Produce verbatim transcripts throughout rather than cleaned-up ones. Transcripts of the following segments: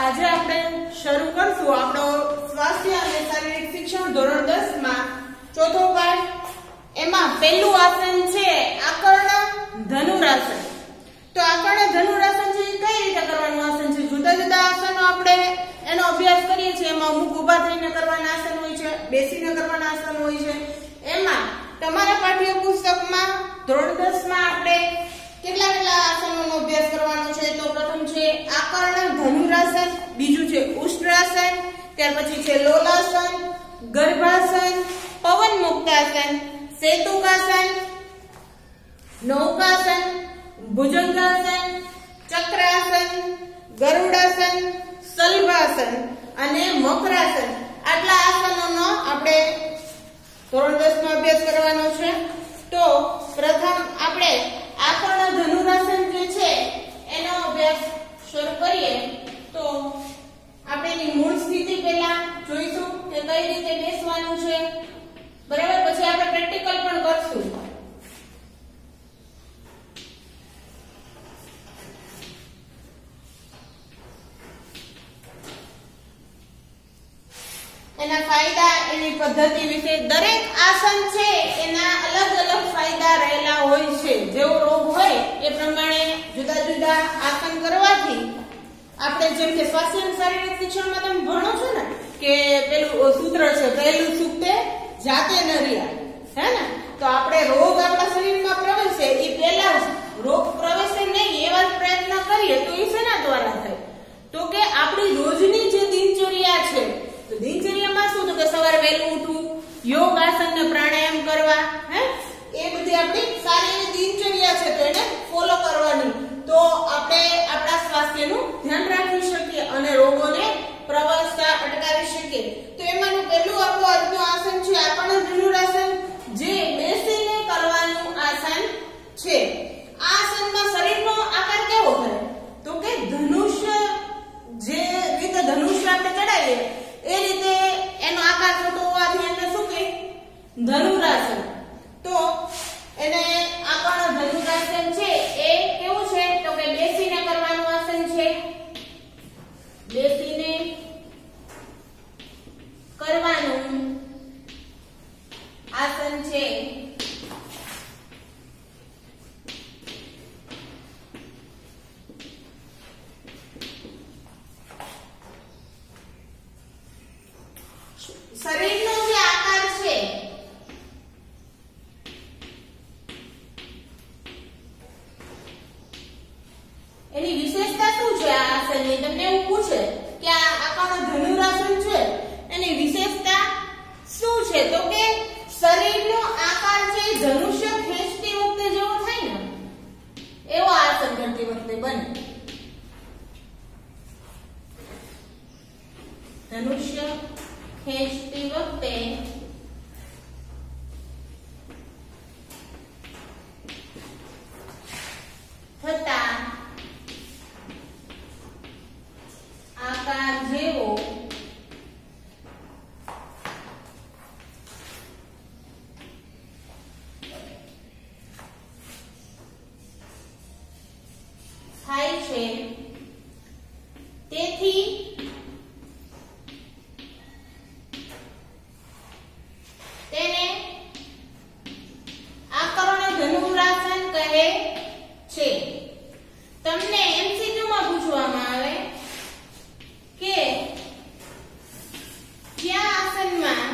આજે આપણે શરૂ કરશું આપણો સ્વાસ્થ્ય અને શારીરિક શિક્ષણ ધોરણ દસ માં ચોથો પાઠ. એમાં પહેલું આસન છે આકર્ણ ધનુરાસન. તો આકર્ણ ધનુરાસન છે એ કઈ રીતે કરવાનું આસન છે? જુદા જુદા આસનો આપણે એનો અભ્યાસ કરીએ છીએ. એમાં અમુક ઊભા થઈને કરવાના આસન હોય છે, બેસીને કરવાના આસન હોય છે. એમાં તમારા પાઠ્ય પુસ્તકમાં ધોરણ દસ માં આપણે કેટલા કેટલા આસનોનો અભ્યાસ કરવાનો છે? તો પ્રથમ છે આકર્ણ ધનુરાસન, બીજું છે ઉષ્ટ્રાસન, ત્યાર પછી છે લોલાસન, ગર્ભાસન, પવન મુક્તાસન, સેતુકાસન, નૌકાસન, ભુજંગાસન, ચક્રાસન, ગરુડાસન, સલભાસન અને મકરાસન. આટલા આસનોનો આપણે ધોરણ દસ માં અભ્યાસ કરવાનો છે. તો પ્રથમ આપણે આકર્ણ ધનુરાસન જે છે એનો અભ્યાસ શરૂ કરીએ. તો આપણે એની મૂળ સ્થિતિ પહેલા જોઈશું કે કઈ રીતે બેસવાનું છે, બરાબર. પછી આપણે પ્રેક્ટિકલ પણ કરશું. એના ફાયદા, એની પદ્ધતિ વિશે. દરેક આસન છે એના અલગ અલગ ફાયદા રહેલા હોય છે. જેવો રોગ હોય એ પ્રમાણે જુદા જુદા આસન કરવાથી આપણે, જેમ કે સ્વાસ્થ્ય અને શારીરિક શિક્ષણમાં તમે ભણો છો ને કે પેલું સૂત્ર છે, પહેલું સુક્તે જાતે ન રહ્યા, હે ને? તો આપણે રોગ આપણા શરીરમાં પ્રવેશે એ પહેલા રોગ પ્રવેશે નહીં એવા પ્રયત્ન કરીએ તો એ શેના દ્વારા થાય? તો કે આપણી રોજની જે દિનચર્યા છે, તો દિનચર્યામાં શું? તો કે સવારે વહેલું ઉઠવું, યોગ આસન ને પ્રાણાયામ કરવા, હે, એ બધી આપણી સારી દિનચર્યા છે, તો એને ફોલો કરવાની. તો આપણે આપણા સ્વાસ્થ્યનું ધ્યાન રાખી શકીએ અને રોગોને પ્રવેશતા અટકાવી શકીએ. તો એમાંનું પહેલું આપણું આજનું આસન છે આકર્ણ ધનુરાસન, જે બેસીને કરવાનું આસન છે. આ આસનમાં શરીરનો આકાર કેવો થાય? તો કે ધનુષ્ય, જે રીતે ધનુષ્ય આપણે ચડાવીએ એ રીતે એનો આકાર થતો હોવાથી એને શું કહે? ધનુરાસન. તો એને આકર્ણ ધનુરાસન છે એ કેવું છે? તો કે બેસીને કરવાનું આસન છે. બેસીને કરવાનું આસન છે. શરીરનો જે આકાર છે એની વિશેષતા શું છે? આ આસનની તમને એવું પૂછે કે આ આકર્ણ ધનુરાસન છે એની વિશેષતા શું છે? તો કે શરીરનો આકાર છે ધનુષ્ય ખેંચતી વખતે જેવો થાય ને એવો આસન કરતી વખતે બને. ધનુષ્ય ખેંચતી વખતે થતા આકાર જેવો થાય છે. તેથી તેને આકર્ણ ધનુરાસન કહે છે. તમને એમસીક્યુ માં પૂછવામાં આવે કે કયા આસનમાં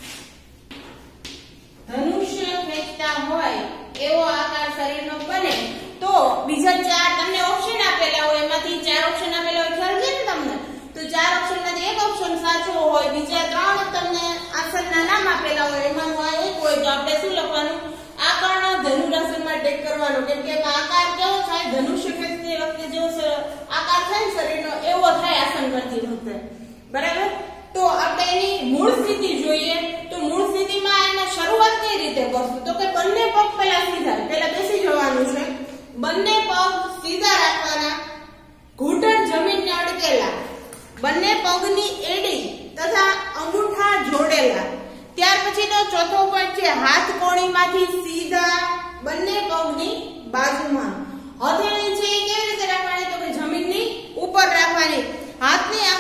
ધનુષ્ય ખેંચતા હોય એવો આકાર શરીરનો બને? તો બીજા ચાર તમને ઓપ્શન આપેલા હોય, એમાંથી ચાર ઓપ્શન આપેલા હોય, ખ્યાલ છે ને તમને? તો ચાર ઓપ્શન માંથી એક ઓપ્શન સાચો હોય, બીજા ત્રણ તમને આસનના નામ આપેલા હોય, એમાંનો આ એક હોય, તો આપણે શું લખવાનું? આકર્ણ ધનુરાસન માં ટેક કરવાનું. કેમ કે આકાર કેવો થાય? ધનુષ્ય ખેંચતી વખતે જેવો આકાર થાય શરીરનો એવો થાય આસન કરતી વખતે, બરાબર. તો આપણે એની મૂળ સ્થિતિ જોઈએ. તો મૂળ સ્થિતિમાં એને શરૂઆત કઈ રીતે કરશું? તો કે બંને પગ પહેલા સીધા, પહેલા બેસી જવાનું છે. બંને પગ સીધા રાખવાના, ઘૂંટણ જમીનને અડકેલા, બંને પગની એડી તથા અંગૂઠા જોડેલા. ત્યાર પછીનો ચોથો પોઈન્ટ છે હાથ કોણીમાંથી સીધા બંને પગની બાજુમાં. હથેળી છે કેવી રીતે રાખવાની? તો કે જમીનની ઉપર રાખવાની. હાથની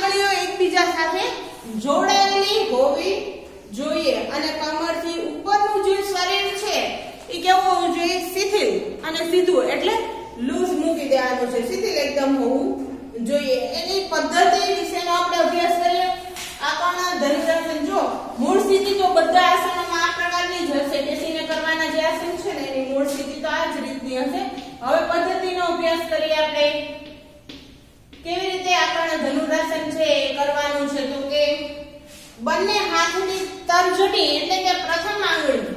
રીતે આનું છે, શિથિલ એકદમ હોવું જોઈએ. એની પદ્ધતિ વિશેનો આપણે અભ્યાસ કરીએ. આ કોણ ધનુરાસન. જો મૂળ સ્થિતિ તો બધા આસનોમાં આ પ્રકારની જ હશે. બેસીને કરવાના જે આસન છે ને એની મૂળ સ્થિતિ તો આ જ રીતની હશે. હવે પદ્ધતિનો અભ્યાસ કરીએ આપણે. કેવી રીતે આપણને ધનુરાસન છે એ કરવાનું છે, તો કે બંને હાથની તર્જની એટલે કે પ્રથમ આંગળી,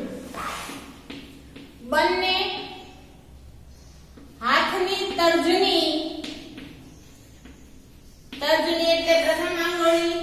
બંને હાથની તર્જની, તર્જની એટલે પ્રથમ આંગળી,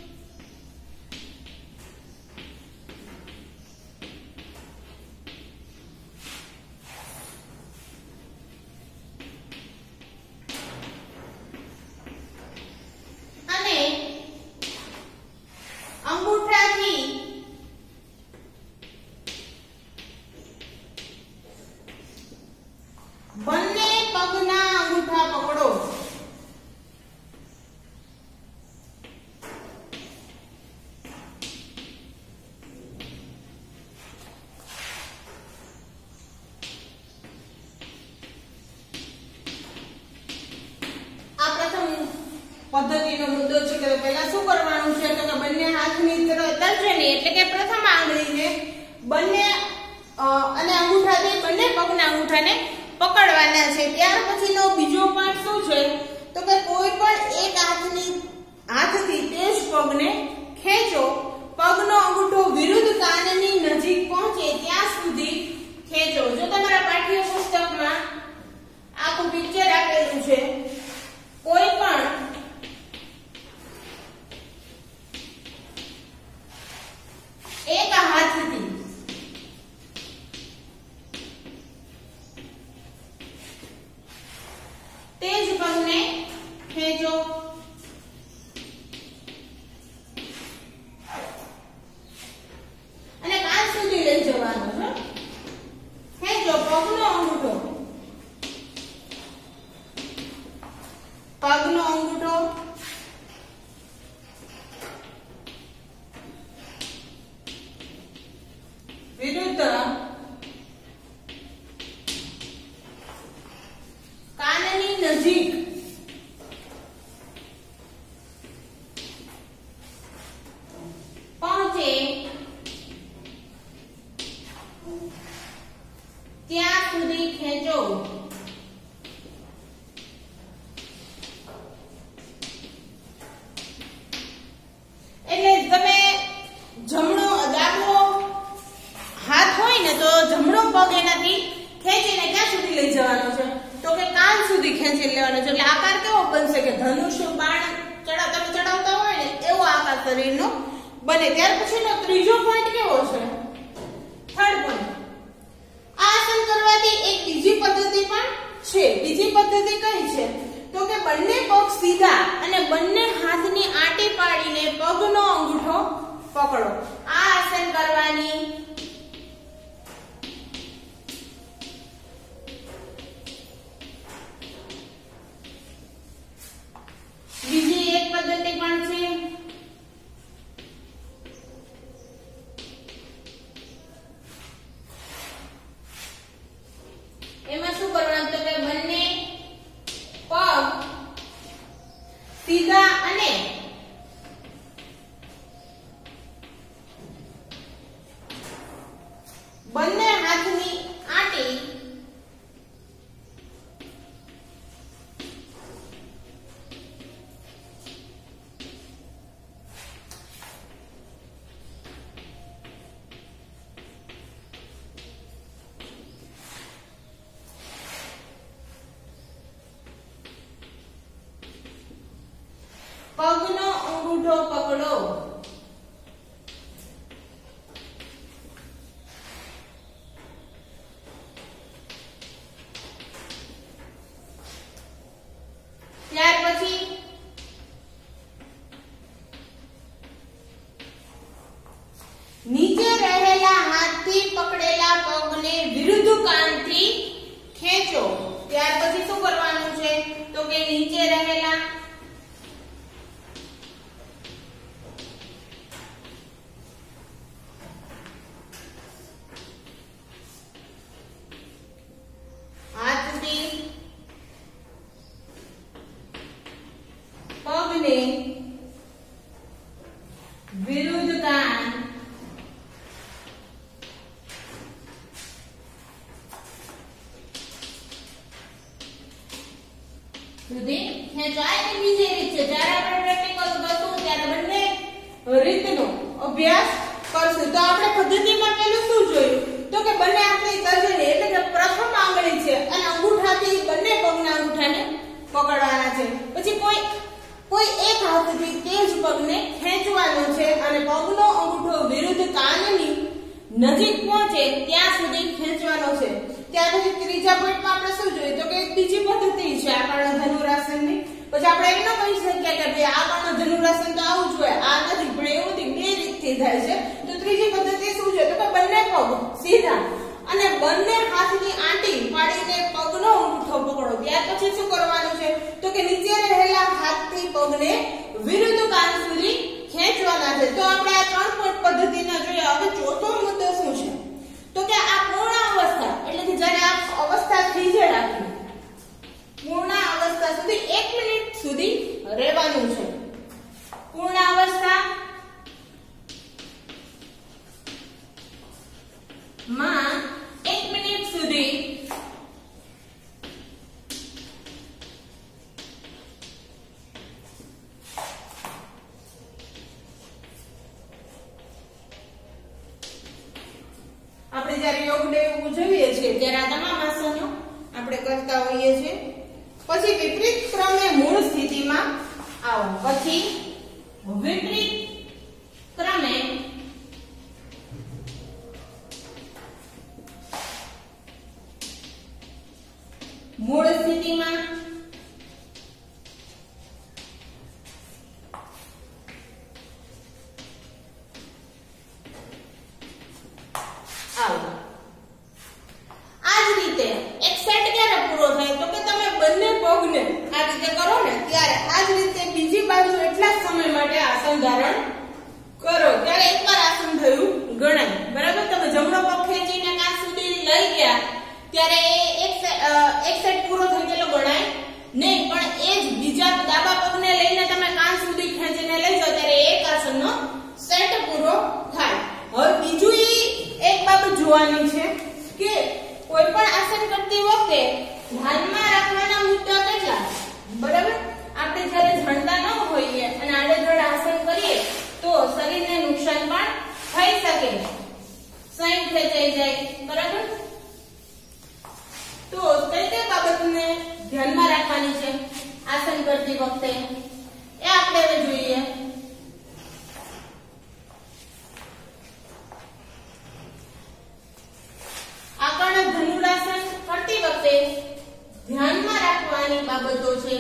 બંને પગના અંગૂઠા પકડો. આ પ્રથમ પદ્ધતિનો મુદ્દો છે કે પહેલા શું કરવાનું છે, તો કે બંને હાથની તર્જની એટલે કે પ્રથમ આંગળીને બંને અને અંગૂઠાથી બંને પગના અંગૂઠાને પકડવાના છે. ત્યાર પછીનો બીજો પાર્ટ શું છે, તો કે કોઈ પણ એક હાથની હાથથી તે જ પગને ખેંચો. પગનો અંગૂઠો વિરુદ્ધ કાનની નજીક પહોંચે ત્યાં સુધી ખેંચો. જો તમારા પાઠ્ય પુસ્તકમાં આખું પિક્ચર આપેલું છે, કોઈ પણ એક હાથથી તે જ પગને ખેંચો. અને કાન સુધી લઈ જવાનું છે. ખેંચો પગનો અંગૂઠો, પગનો અંગૂઠો વિરુદ્ધ કાનની નજીક પહોંચે ત્યાં સુધી ખેંચો. એટલે તમે જમણો ડાબો હાથ હોય ને તો જમણો પગ એનાથી ખેંચીને ક્યાં સુધી લઈ જવાનો છે, તો કે કાન સુધી ખેંચી લેવાનો છે. એટલે આકાર કેવો બનશે કે ધનુષ્ય બાણ ચડા તમે ચડાવતા હોય ને એવો આકાર શરીરનો બને. ત્યાર પછીનો ત્રીજો પોઈન્ટ કેવો છે, થર્ડ પોઈન્ટ. આ આસન કરવાથી એક બીજી પદ્ધતિ પણ છે. બીજી પદ્ધતિ કઈ છે, તો કે બંને પગ સીધા અને બંને હાથની આંટી પાડીને પગનો અંગૂઠો પકડો. આ આસન કરવાની બીજી એક પદ્ધતિ પણ છે. એમાં શું કરવાનું, તો કે બંને પગ સીધા અને બંને હાથની આંટી પગનો અંગૂઠો પકડો. ત્યાર પછી નીચે રહેલા હાથથી પકડેલા પગને વિરુદ્ધ કાનથી ખેંચો. ત્યાર પછી શું કરવાનું છે, તો કે નીચે રહેલા સુધી ખેંચવાય કે બીજી રીત છે જ્યારે આપણે પ્રેક્ટિકલ કરશું ત્યારે બંને રીતનો અભ્યાસ કરશું તો આપણે પદ્ધતિમાં પહેલું શું જોયું તો કે બંને આપણી તર્જની એટલે કે પ્રથમ આંગળી છે અને અંગૂઠાથી બંને પગના અંગૂઠાને પકડવાના છે પછી કોઈ કોઈ એક હાથથી તે જ પગને ખેંચવાનો છે અને પગનો અંગૂઠો વિરુદ્ધ કાનની નજીક પહોંચે ત્યાં સુધી ખેંચવાનો છે ત્યાર પછી ત્રીજા પોઈન્ટમાં આપણે શું જોયું તો કે એક બીજી પદ્ધતિ છે આકર્ણ ધનુરાસનની પછી આપણે એમ ન કહી શકીએ કે ભાઈ આકર્ણ ધનુરાસન તો આવું જોઈએ આ નથી પણ એવું નથી બે રીતથી થાય છે તો ત્રીજી પદ્ધતિ શું છે તો કે બંને પગ સીધા અને બંને હાથની આંટી પાડીને પગનો અંગૂઠો પકડો ત્યાર પછી શું કરવાનું છે તો કે નીચે રહેલા હાથથી પગને વિરુદ્ધ કાન સુધી ખેંચવાના છે તો આપણે આ ત્રણ પોઈન્ટ પદ્ધતિના જોઈએ હવે ચોથો મુદ્દો શું છે તો કે આ પૂર્ણ અવસ્થા એટલે કે જ્યારે આ અવસ્થા થઈ જાય આપણી પૂર્ણ અવસ્થા સુધી એક મિનિટ સુધી રહેવાનું છે પૂર્ણ અવસ્થા માં એક મિનિટ સુધી આપણે જ્યારે યોગ ડે ઉજવીએ છીએ ત્યારે આ તમામ આસનો આપણે કરતા હોઈએ છીએ પછી વિપરીત ક્રમે મૂળ સ્થિતિમાં આવો પછી વિપરીત ક્રમે મૂળ સ્થિતિમાં આવો આ જ રીતે એક સેટ ક્યારે પૂરો થાય તો કે તમે બંને પગને આ રીતે કરો ને ત્યારે આ જ રીતે બીજી બાજુ એટલા જ સમય માટે આસન ધારણ કરો ત્યારે એકવાર આસન થયું ગણાય બરાબર તમે જમણો પગ ખેંચીને કાન સુધી લઈ ગયા ત્યારે એક એક સેટ પૂરો થઈ ગયેલો ગણાય નહીં પણ એ જ બીજા ડાબા પગને લઈને તમે કાન સુધી ખેંચીને લઈ જાઓ ત્યારે એક આસનનો સેટ પૂરો થાય હવે બીજું એક બાબત જોવાની છે કે કોઈ પણ આસન કરતી વખતે ધ્યાનમાં રાખવાના મુદ્દા કેટલા બરાબર આપણે જ્યારે જાણતા ન હોઈએ અને આડેધડ આસન કરીએ તો શરીરને નુકસાન પણ થઈ શકે સ્વાઇન ખેંચાઈ જાય બરાબર તો કઈ કઈ બાબતને ધ્યાનમાં રાખવાની છે આસન કરતી વખતે એ આપણે હવે જોઈએ આકર્ણ ધનુરાસન કરતી વખતે ધ્યાનમાં રાખવાની બાબતો છે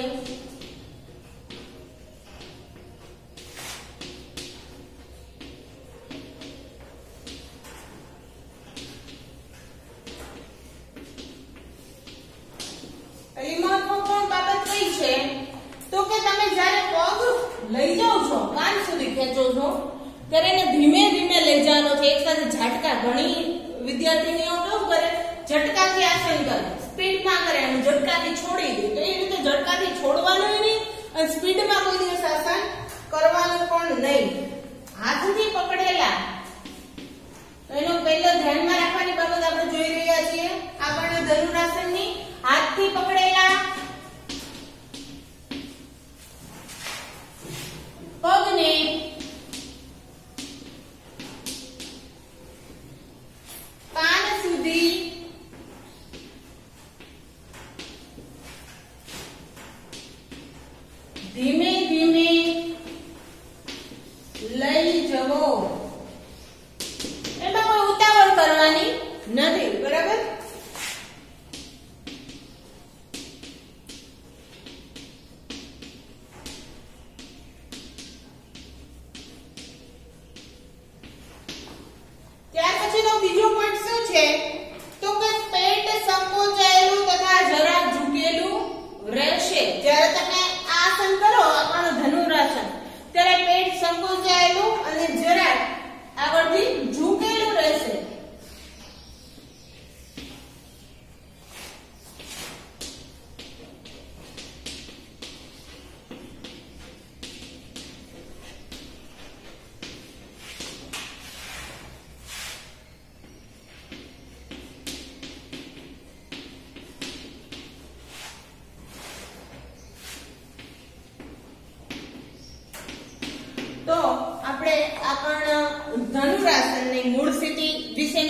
પહેલી મહત્વપૂર્ણ બાબત કઈ છે તો કે તમે જ્યારે પગ લઈ જાઓ છો કાન સુધી ખેંચો છો ત્યારે એને ધીમે ધીમે લઈ જવાનો છે એક સાથે ઝાટકા ઘણી વિદ્યાર્થીનીઓ કેવું કરે ઝટકાથી આસન કરે સ્પીડમાં કરે અને ઝટકાથી છોડી દે તો એ રીતે ઝટકાથી છોડવાનું નહીં અને સ્પીડમાં કોઈ દિવસ આસન કરવાનું પણ નહીં હાથથી પકડેલા તો એનો પહેલો ધ્યાનમાં રાખવાની બાબત આપણે જોઈ રહ્યા છીએ આકર્ણ ધનુરાસનની હાથથી પકડેલા પગને કાન સુધી ધીમે ધીમે લઈ જવો એમાં કોઈ ઉતાવળ કરવાની નથી બરાબર ત્યાર પછીનો બીજો પોઈન્ટ શું છે તો કે પેટ સંકોચાયેલું તથા જરા ઝૂકેલું રહેશે જ્યારે તમે આ આસન કરો આકર્ણ ધનુરાસન ત્યારે પેટ સંકોચાયેલું અને જરા આગળથી ઝૂકેલું રહેશે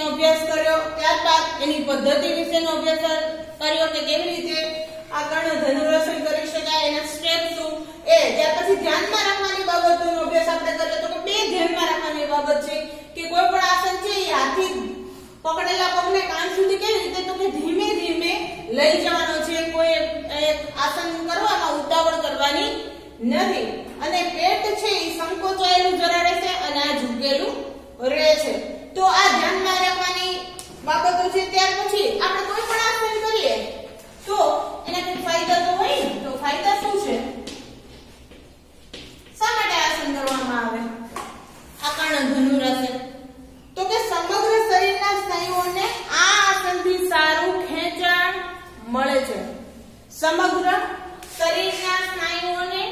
અભ્યાસ કર્યો, ત્યારબાદ એની પદ્ધતિ વિશેનો અભ્યાસ કર્યો કે કેવી રીતે આ કર્ણ ધનુરાસન કરી શકાય, એના સ્ટેપ શું એ. ત્યાર પછી ધ્યાનમાં રાખવાની બાબતોનો અભ્યાસ આપણે કર્યો તો કે બે ધ્યાનમાં રાખવાની બાબત છે કે કોઈ પણ આસન છે એ હાથથી પકડેલા પગને કાન સુધી કેવી રીતે તો કે ધીમે ધીમે લઈ જવાનો છે. કોઈ એક આસન કરવામાં ઉતાવળ કરવાની નથી અને પેટ છે એ સંકોચાયેલું જરા રહેશે અને આ ઝૂકેલું રહેશે. તો આ ધ્યાનમાં રાખવાની બાબતો છે. ત્યાર પછી આપણે કોઈ પણ આસન કરીએ તો એના કઈ ફાયદા તો હોય ને. તો ફાયદા શું છે? શા માટે આસન કરવામાં આવે આ કર્ણ ધનુરાસન? તો કે સમગ્ર શરીરના સ્નાયુઓને આ આસનથી સારું ખેંચાણ મળે છે. સમગ્ર શરીરના સ્નાયુઓને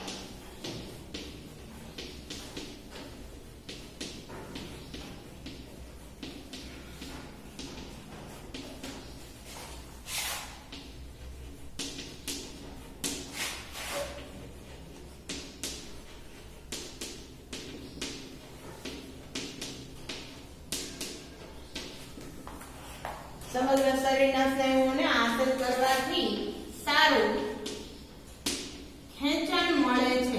સમગ્ર શરીરના સ્નાયુઓને આસન કરવાથી સારું ખેંચાણ મળે છે.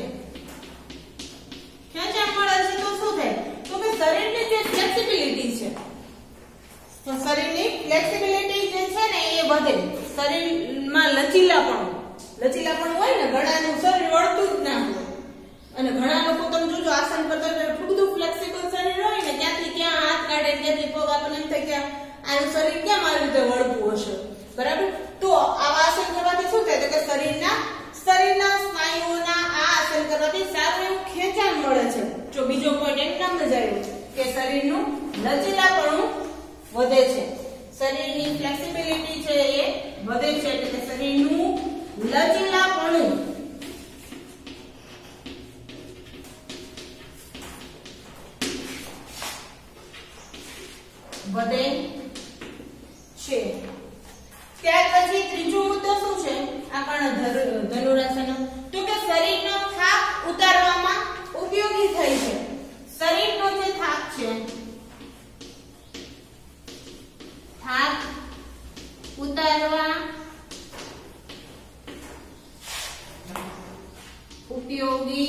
ખેંચાણ મળે છે તો શું થાય? તો કે શરીરની જે ફ્લેક્સિબિલિટી છે, તો શરીરની ફ્લેક્સિબિલિટી જે છે ને એ વધે. શરીરમાં લચીલાપણું લચીલાપણું હોય ને, ઘણાનું શરીર વળતું જ ના હોય અને ઘણા લોકો તમે જોજો આસન કરતા હોય એટલું બધું ફ્લેક્સિબલ શરીર હોય ને, ત્યાંથી ક્યાં હાથ કાઢે, ત્યાંથી પગ આપણને એમ થાય કે આનું શરીર કેમ આવી રીતે વળતું હશે, બરાબર? તો આવા આસન કરવાથી શું થાય? તો કે શરીરના શરીરના સ્નાયુઓના આ આસન કરવાથી સારું એવું ખેંચાણ મળે છે. જો બીજો પોઈન્ટ એમ નામ જ આવ્યો કે શરીરનું લચીલાપણું વધે છે, શરીરની ફ્લેક્સિબિલિટી છે એ વધે છે, એટલે કે શરીરનું લચીલાપણું વધે છે. ત્યાર પછી ત્રીજો મુદ્દો શું છે આ કર્ણ ધનુરાસન? તો કે શરીરનો થાક ઉતારવામાં ઉપયોગી થાય છે. શરીરનો જે થાક છે, થાક ઉતારવા ઉપયોગી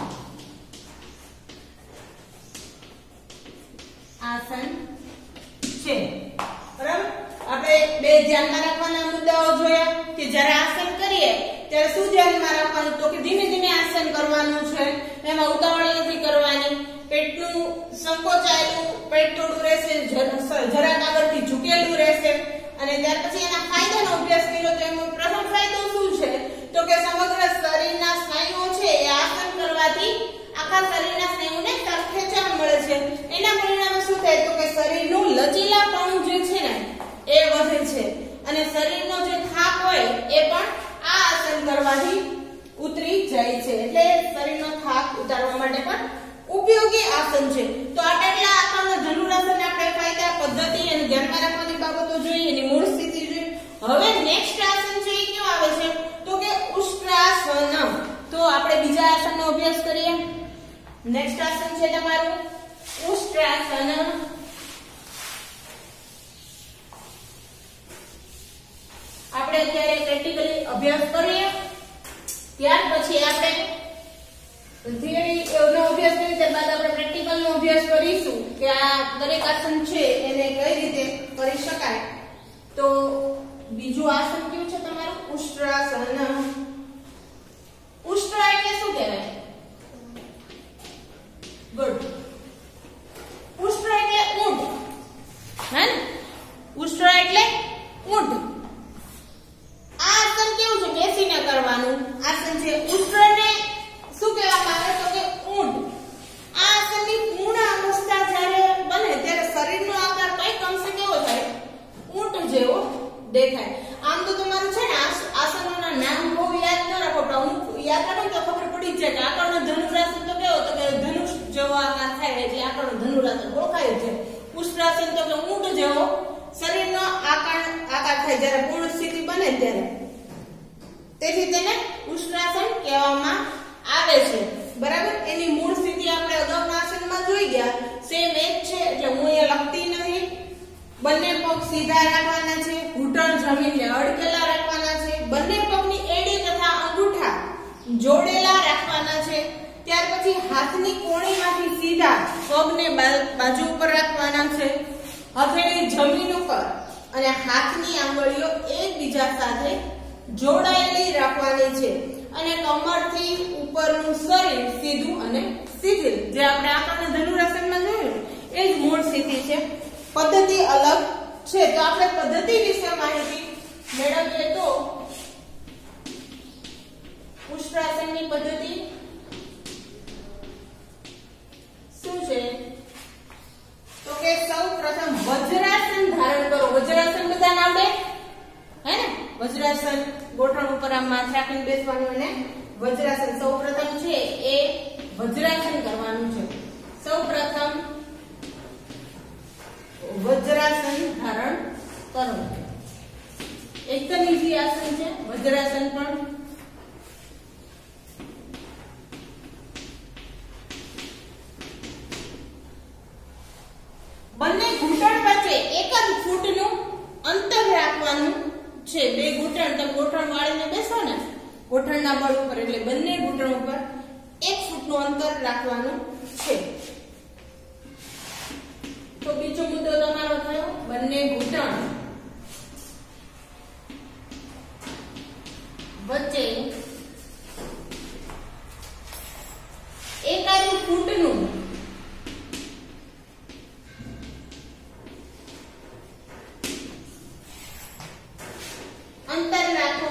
આસન છે, બરાબર? આપણે બે ધ્યાનમાં રાખવાના મુદ્દાઓ જોયા કે જ્યારે આસન કરીએ ત્યારે શું ધ્યાનમાં રાખવાનું? તો કે ધીમે ધીમે આસન કરવાનું છે, એમાં ઉતાવળ નથી કરવાની, પેટનું સંકોચાયેલું પેટ થોડું રહેશે, જરાક આગળથી ઝૂકેલું રહેશે. અને ત્યાર પછી એના ફાયદાનો અભ્યાસ કર્યો તો એનો પ્રથમ ફાયદો શું છે? તો કે સમગ્ર શરીરના સ્નાયુઓ છે એ આસન કરવાથી આખા શરીરના સ્નાયુને ખેંચાણ મળે છે. એના પરિણામે શું થાય? તો કે શરીરનું લચીલાપણું જે છે ને એ વધે છે અને શરીરનો જે થાક હોય એ પણ આ આસન કરવાથી ઉતરી જાય છે. એટલે શરીરનો થાક ઉતારવા માટે પણ ઉપયોગી આસન છે. તો આટલા આસનના ધનુરાસન આપણે ફાયદા, પદ્ધતિ અને ધ્યાનમાં રાખવાની બાબતો જોઈ, એની મૂળ સ્થિતિ જોઈ. હવે નેક્સ્ટ આસન છે એ કયું આવે છે? તો કે ઉષ્ટ્રાસન. તો આપણે બીજા આસનનો અભ્યાસ કરીએ. નેક્સ્ટ આસન છે તમારું ઉષ્ટ્રાસન. આપણે અત્યારે પ્રેક્ટિકલી અભ્યાસ કરીએ, ત્યાર પછી આપણે થિયરી નો અભ્યાસ કરીએ, ત્યારબાદ આપણે પ્રેક્ટિકલ નો અભ્યાસ કરીશું કે આ દરેક આસન છે એને કઈ રીતે કરી શકાય. તો બીજું આસન કયું છે તમારું? ઉષ્ટ્રાસન. ઉષ્ટ્રા એટલે શું કહેવાય? ગુડ. ઉષ્ટ્રા એટલે ઊંટ, હે ને? ઉષ્ટ્રા એટલે ઊંટ. આ આસન કેવું છે? બેસીને કરવાનું આસન છે. ઉષ્ટ્રાને શું કહેવામાં આવે? તો કે ઊંટ. આ આસનની પૂર્ણ અવસ્થા જ્યારે બને ત્યારે શરીરનો આકાર કઈ અંશે કેવો થાય? ઊંટ જેવો દેખાય. આમ તો તમારું છે ને આસનોના નામ બહુ યાદ ન રાખો, પણ અમુક યાદ રાખો તો ખબર પડી જ જાય કે આકારનો ધનુરાસન તો કેવો? તો કે ધનુષ જેવો આકાર થાય એટલે આકારનો ધનુરાસન ઓળખાય છે. ઉષ્ટ્રાસન તો કે ઊંટ જેવો શરીરનો આકાર આકાર થાય જ્યારે પૂર્ણ સ્થિતિ બને ત્યારે, તેથી તેને ઉષ્ટ્રાસન કહેવામાં આવે છે, બરાબર? એની મૂળ સ્થિતિ આપણે અગાઉના આસનમાં જોઈ ગયા, સેમ એ જ છે એટલે હું અહીંયા લખતી નથી. બંને પગ સીધા રાખવાના છે, ઘૂંટણ જમીનને અડકેલા રાખવાના છે, બંને પગની એડી તથા અંગૂઠા જોડેલા રાખવાના છે. ત્યાર પછી હાથની કોણીમાંથી સીધા પગને બાજુ ઉપર રાખવાના છે, હથેળી જમીન ઉપર અને હાથની આંગળીઓ એકબીજા સાથે જોડાયેલી રાખવાની છે અને કમરથી ઉપરનું શરીર સીધું અને શિથિલ, જે આપણે આપણને ધનુરાસનમાં જોયું એ જ મૂળ સ્થિતિ છે. પદ્ધતિ અલગ છે, તો આપણે પદ્ધતિ વિશે માહિતી મેળવીએ તો ઉષ્ટ્રાસનની પદ્ધતિ શું છે? તો કે સૌ પ્રથમ વજ્રાસન ધારણ કરો. વજ્રાસન બધાને આવડે હે ને? વજ્રાસન ગોઠણ ઉપર આમ માથે રાખીને બેસવાનું અને વજ્રાસન સૌ પ્રથમ છે એ વજ્રાસન કરવાનું છે. સૌ પ્રથમ વજ્રાસન ધારણ કરો. એકદમ ઈઝી આસન છે વજ્રાસન પણ. બંને ઘૂંટણ વચ્ચે એક જ ફૂટનું અંતર રાખવાનું છે. બે ઘૂંટણ તમે ગોઠણ વાળીને બેસો ને ગોઠણના બળ ઉપર, એટલે બંને ઘૂંટણ ઉપર એક ફૂટનું અંતર રાખવાનું છે. તો બીજો મુદ્દો તમારો થયો બંને ઘૂંટણ વચ્ચે એકાદ ફૂટનું અંતર રાખો.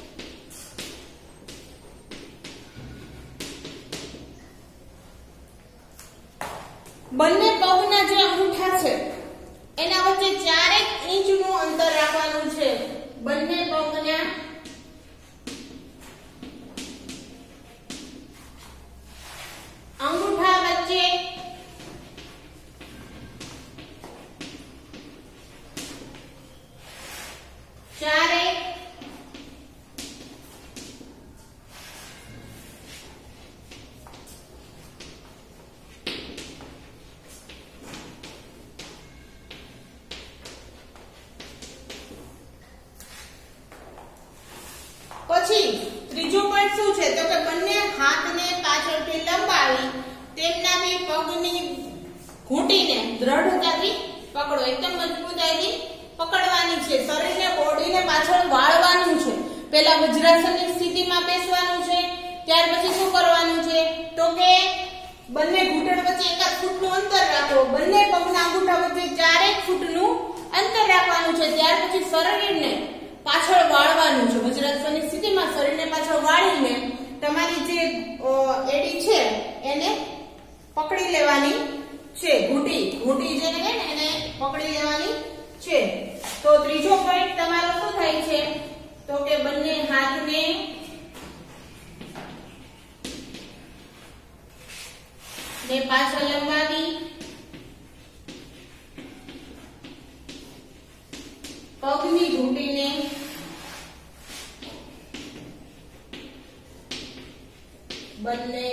બંને પગના જે અંગૂઠા છે એના વચ્ચે ચારેક ઇંચનું અંતર રાખવાનું છે. બંને પગના અંગૂઠા વચ્ચે ચારેક પછી ત્રીજો પોઈન્ટ શું છે? તો કે બંને હાથને પાછળથી લંબાવી તેમનાથી પગની ઘૂંટીને દ્રઢતાથી પકડો. એકદમ મજબૂતાઈથી પકડવાની છે. શરીરને બોડીને પાછળ વાળવાનું છે. પહેલા વજ્રાસનની સ્થિતિમાં બેસવાનું છે. ત્યાર પછી શું કરવાનું છે? તો કે બંને ઘૂંટણ વચ્ચે એક ફૂટનું અંતર રાખો. બંને પગના અંગૂઠા વચ્ચે ચારેક ફૂટનું અંતર રાખવાનું છે. ત્યાર પછી શરીરને પાછળ વાળવાનું છે. વજ્રાસનની સ્થિતિમાં શરીરને પાછળ વાળીને તમારી જે એડી છે એને પકડી લેવાની છે. ઘૂંટી ઘૂંટી જેને કહે ને એને પકડી લેવાની છે. તો ત્રીજો પોઈન્ટ તમારો શું થાય છે? તો કે બંને હાથને ને પાછળ લંબાવી પગની ઘૂંટીને બંને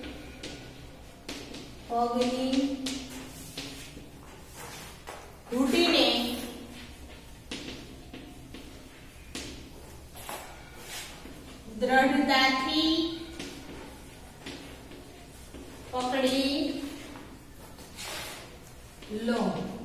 પગની ઘૂંટીને દ્રઢતાથી પકડી લો.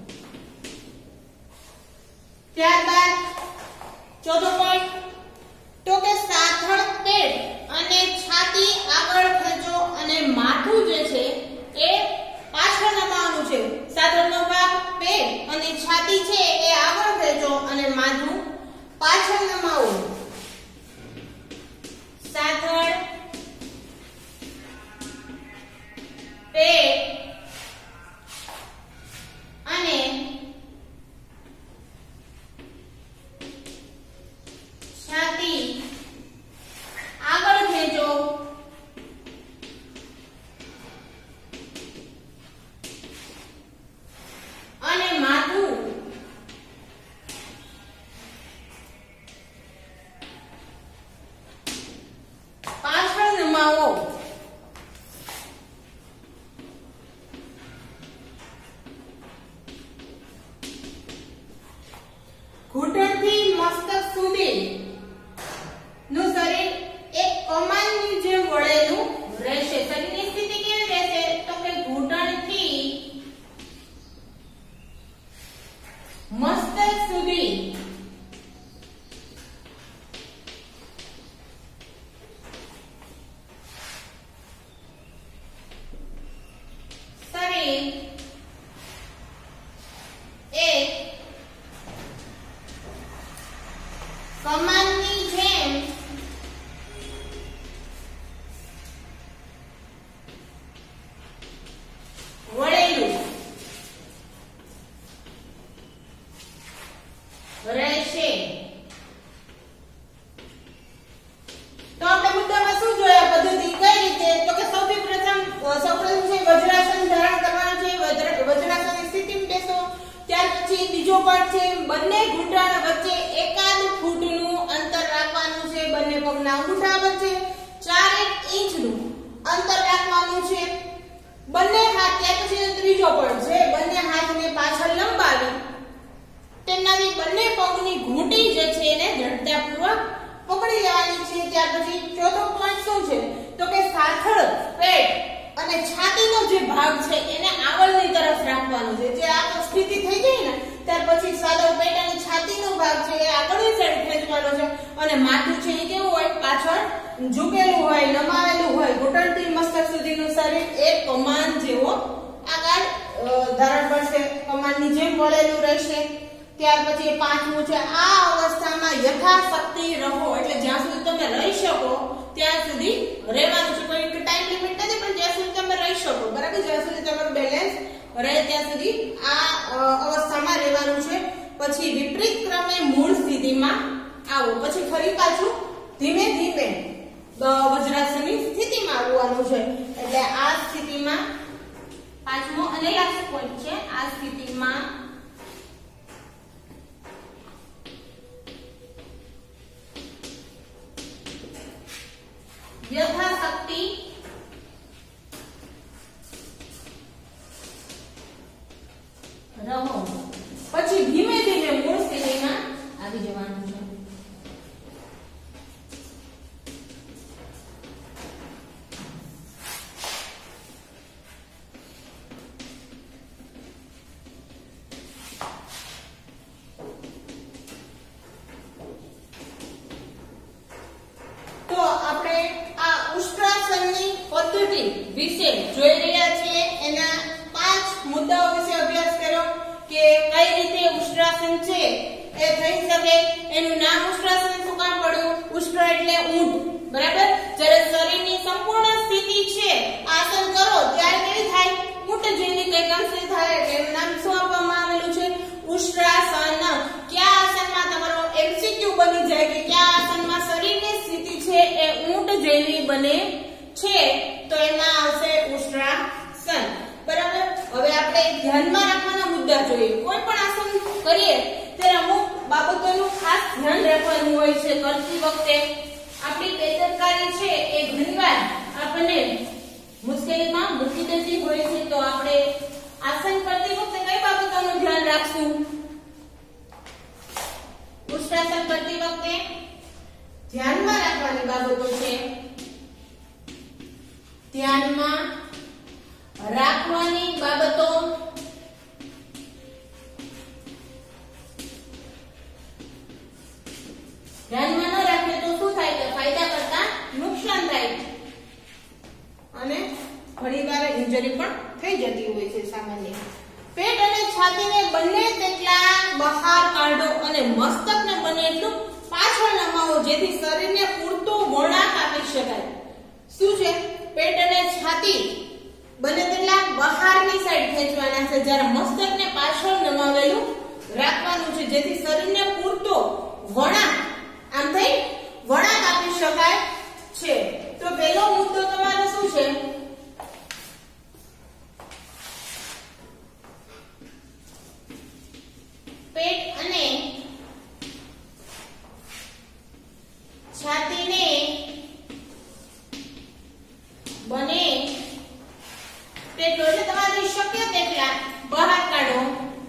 ત્યારબાદ ચોથો પોઈન્ટ તો કે સાથળ પેટ અને છાતી આગળ ખેંચો અને માથું જે છે એ પાછળ નમાવાનું છે. સાથળનો ભાગ પેટ અને છાતી છે એ આગળ ખેંચો અને માથું પાછળ નમાવો. સાથળ પેટ ત્રીજો પદ છે બંને ઘૂંટણ વચ્ચે એકાદ ફૂટનું અંતર રાખવાનું છે, બંને પગના અંગૂઠા વચ્ચે ચાર ઇંચનું અંતર રાખવાનું છે, બંને હાથ. ત્યાર પછી ત્રીજો પદ છે બંને હાથને પાછળ લંબાવી તેનાથી બંને પગની ઘૂંટી જે છે એને દ્રઢતાપૂર્વક પકડી લેવાની છે. ત્યાર પછી ચોથો પોઈન્ટ શું છે તો કે સાથળ, પેટ અને છાતીનો જે ભાગ છે એને આગળની તરફ રાખવાનો છે. જે આ સ્થિતિ થઈ જાય ને ત્યાર પછી સાદો પેટ અને છાતીનો ભાગ છે એ આગળની સાઈડ ખેંચવાનો છે અને માથું છે એ કેવું હોય પાછળ ઝૂકેલું હોય, નમાવેલું હોય. ઘૂંટણથી મસ્તક સુધીનું શરીર એક કમાન જેવો આકાર ધારણ કરશે, કમાનની જેમ વળેલું રહેશે. ત્યાર પછી પાંચમું છે આ અવસ્થામાં યથાશક્તિ રહો, એટલે જ્યાં સુધી તમે રહી શકો ત્યાં સુધી રહેવાનું છે. કોઈ ટાઈમ લિમિટ નથી પણ જ્યાં સુધી તમે રહી શકો, બરાબર, જ્યાં સુધી તમારું બેલેન્સ રહે ત્યાં સુધી આ અવસ્થામાં રહેવાનું છે. પછી વિપરીત ક્રમે મૂળ સ્થિતિમાં આવો, પછી ફરી પાછું ધીમે ધીમે વજ્રાસનની સ્થિતિમાં આવવાનું છે. એટલે આ સ્થિતિમાં પાંચમો અને લાસ્ટ પોઈન્ટ છે આ સ્થિતિમાં યથાશક્તિ રહો. પછી ધીમે ધીમે મૂળ સ્થિતિમાં આવી જવાનું છે. તો આપણે આ ઉષ્ટ્રાસનની પદ્ધતિ વિશે જોઈ રહ્યા છીએ. એના પાંચ મુદ્દાઓ વિશે અભ્યાસ કર્યો કે કઈ રીતે ઉષ્ટ્રાસન છે એ થઈ શકે. એનું નામ ઉષ્ટ્રાસન શું કામ પડ્યું? ઉષ્ટ્ર એટલે ઊંટ, બરાબર. જ્યારે શરીરની સંપૂર્ણ સ્થિતિ છે આસન કરો ત્યારે કેવી થાય? ઊંટ જેવી કઈ કંસી થાય. એનું નામ શું આપવામાં આવેલું છે? ઉષ્ટ્રાસન. કયા આસનમાં તમારો એમસીક્યુ બની જાય કે કયા આસનમાં શરીરની સ્થિતિ છે એ ઊંટ જેવી બને છે તો એમાં આવશે ઉષ્ટ્રાસન, બરાબર. હવે આપણે ધ્યાનમાં રાખવાના મુદ્દા જોઈએ. કોઈ પણ આસન કરીએ ત્યારે અમુક બાબતોનું ખાસ ધ્યાન રાખવાનું હોય છે. કરતી વખતે આપણી બેદરકારી છે એ ઘણીવાર આપણને મુશ્કેલીમાં મૂકી દેતી હોય છે. તો આપણે આસન કરતી વખતે કઈ બાબતોનું ધ્યાન રાખશું? ઉષ્ટ્રાસન કરતી વખતે ધ્યાનમાં રાખવાની બાબતો છે. ધ્યાનમાં રાખવાની બાબતો ધ્યાનમાં ન રાખીએ તો શું થાય? કે ફાયદા કરતા નુકસાન થાય અને ઘણીવાર ઇન્જરી પણ થઈ જતી હોય છે સામાન્ય. પેટ અને છાતીને બંને તેટલા બહાર કાઢો અને મસ્તકને બને એટલું પાછળ નમાવો જેથી શરીરને પૂરતો વળાંક આપી શકાય. શું છે? પેટ અને છાતી બંને તેટલા બહારની સાઈડ ખેંચવાના છે, જ્યારે મસ્તકને પાછળ નમાવેલું રાખવાનું છે જેથી શરીરને પૂરતો વળાંક આમ થઈ વળાંક આપી શકાય છે. તો પહેલો મુદ્દો તમારો શું છે? પેટ અને છાતીને બને તેટલો, એટલે તમારી શક્ય તેટલા બહાર કાઢો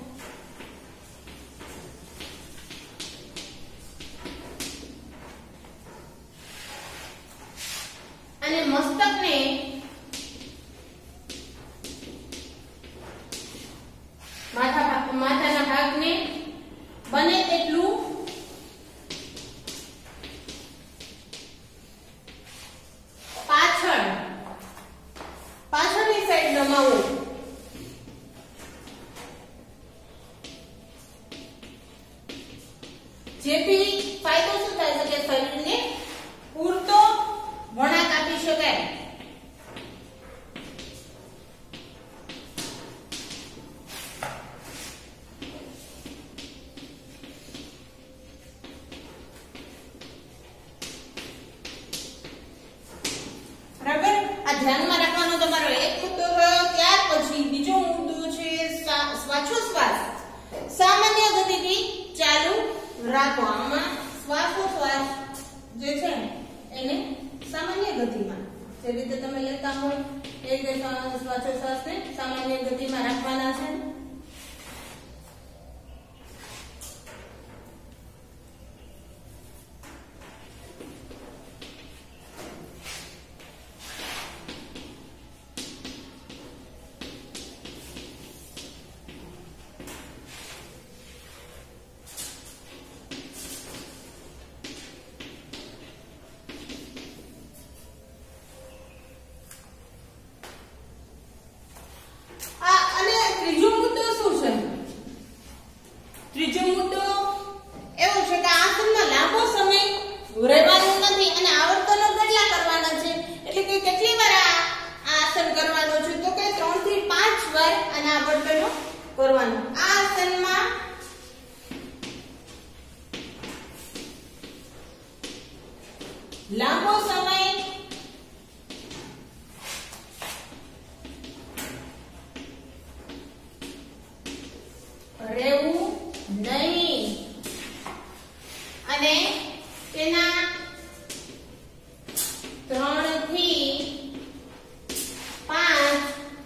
અને મસ્તકને માથા માથાના ભાગને બને તેટલું પાછળ પાછળની સાઈડ નમાવો. જેથી ફાયદો શું થાય છે કે શરીરને પૂરતો વળાંક આપી શકાય. બરાબર. આ ધ્યાનમાં રાખવાનો તમારો એક મુદ્દો થયો. ત્યાર પછી બીજો મુદ્દો છે શ્વાસોશ્વાસ. સામાન્ય ગતિથી ચાલુ રાખો. આમાં શ્વાસોશ્વાસ જે છે એને સામાન્ય ગતિમાં જે રીતે તમે લેતા હોય એ રીતે શ્વાસોશ્વાસને સામાન્ય ગતિમાં રાખવાના છે. રહેવાનું નથી અને આવર્તનો કેટલા કરવાના છે એટલે કે કેટલી વાર આ આસન કરવાનું છે તો કે ત્રણ થી પાંચ વાર આના આવર્તનો કરવાનું. આ આસનમાં લાંબો સમય રહેવું નહીં અને તેના ત્રણ થી પાંચ